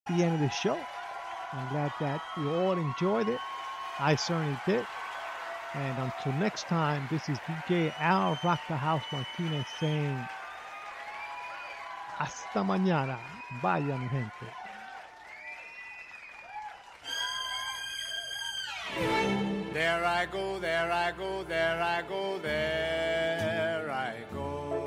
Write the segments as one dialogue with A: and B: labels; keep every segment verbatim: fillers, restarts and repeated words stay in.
A: the end of the show. I'm glad that you all enjoyed it. I certainly did. And until next time, this is D J Al Rock the House Martinez saying, hasta mañana. Vaya, mi gente.
B: There I go, there I go, there I go, there I go.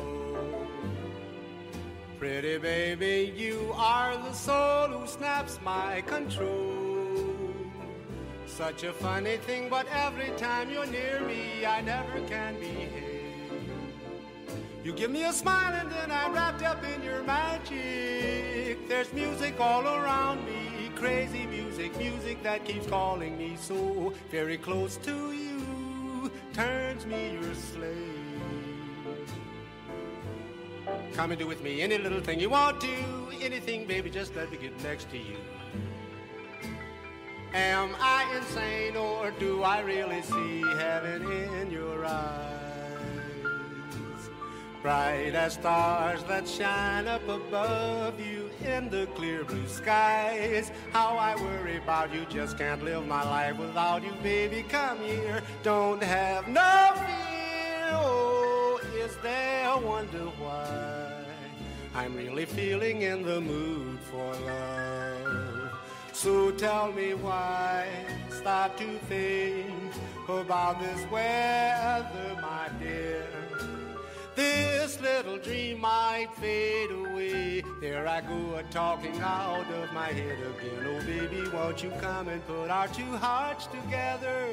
B: Pretty baby, you are the soul who snaps my control. Such a funny thing, but every time you're near me, I never can behave. You give me a smile and then I'm wrapped up in your magic. There's music all around me, crazy music, music that keeps calling me so very close to you, turns me your slave. Come and do with me any little thing you want to, anything, baby, just let me get next to you. Am I insane or do I really see heaven in your eyes? Bright as stars that shine up above you in the clear blue skies. How I worry about you, just can't live my life without you, baby, come here. Don't have no fear, oh, is there a wonder why I'm really feeling in the mood for love? So tell me why, stop to think about this weather, my dear. This little dream might fade away. There I go, a-talking out of my head again. Oh, baby, won't you come and put our two hearts together?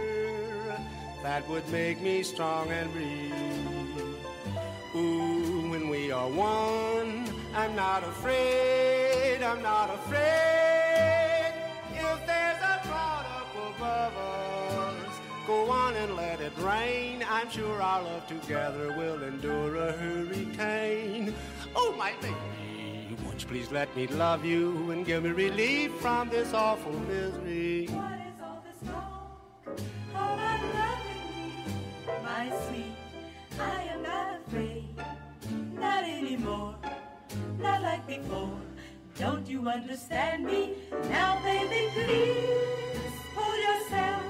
B: That would make me strong and breathe. Ooh, when we are one, I'm not afraid, I'm not afraid. If there's a cloud up above us, go on and let it rain. I'm sure our love together will endure a hurricane. Oh, my baby, won't you please let me love you and give me relief from this awful misery.
C: What is all this talk about loving me, my sweet? I am not afraid, not anymore, not like before. Don't you understand me? Now, baby, please pull yourself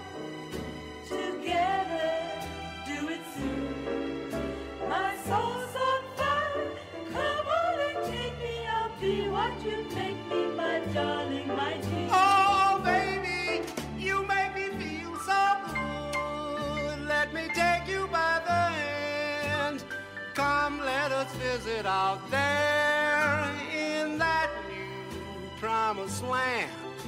C: together, do it soon. My soul's on fire, come on and take me. I'll be what you make me, my darling, my dear.
B: Oh, baby, you make me feel so good. Let me take you by the hand. Come, let us visit out there in that new promised land.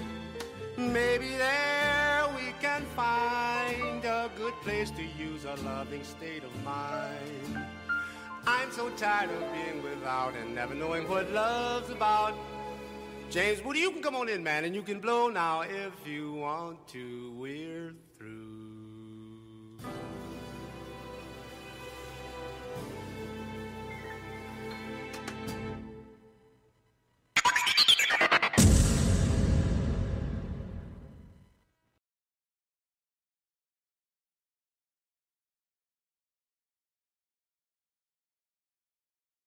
B: Maybe there we can find a good place to use a loving state of mind. I'm so tired of being without and never knowing what love's about. James Woody, you can come on in, man, and you can blow now if you want to. We're through.